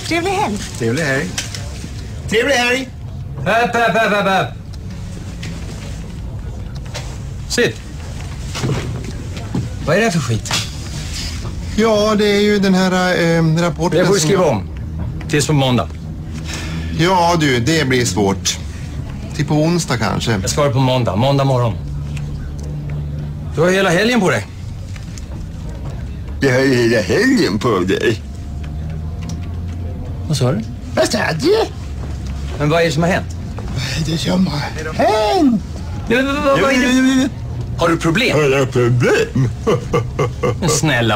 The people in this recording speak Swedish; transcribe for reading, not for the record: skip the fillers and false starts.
Trevlig helg. Trevlig helg. Trevlig helg. Häpp. Sitt. Vad är det för skit? Ja, det är ju den här rapporten. Det får du skriva om. Tills på måndag. Ja du, det blir svårt. Till på onsdag kanske. Jag ska vara på måndag. Måndag morgon. Du har hela helgen på dig. Jag har ju hela helgen på dig. Vad sa du? Vad sa du? Men vad är det som har hänt? Vad är det som har hänt? Vad är det? Har du problem? Har jag problem? Snälla.